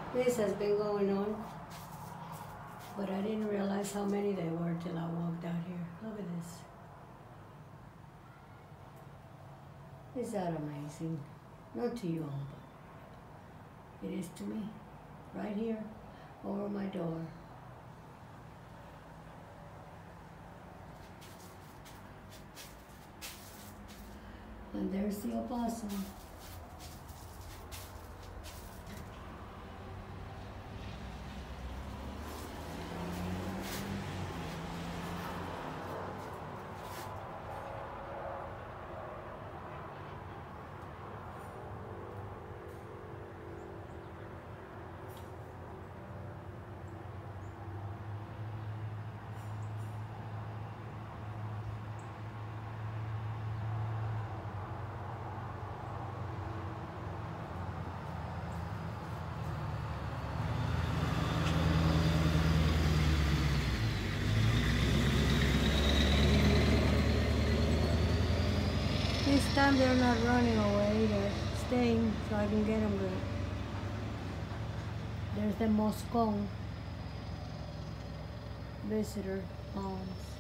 This has been going on, but I didn't realize how many there were till I walked out here. Look at this. Is that amazing? Not to you all, but it is to me. Right here, over my door. And there's the opossum. This time they're not running away, they're staying so I can get them good. There's the Moscone visitor palms.